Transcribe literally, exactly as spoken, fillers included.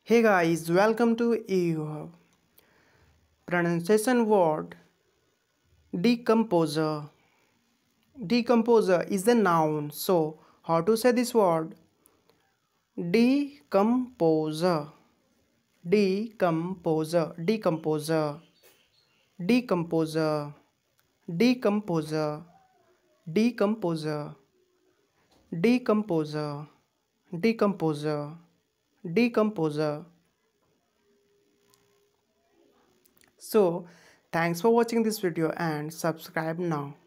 Hey guys, welcome to eYouHub. Pronunciation word Decamposer. Decomposer is a noun. So, how to say this word? Decomposer. Decomposer. Decomposer. Decomposer. Decomposer. Decomposer. Decomposer. Decomposer. Decomposer. So, thanks for watching this video and subscribe now.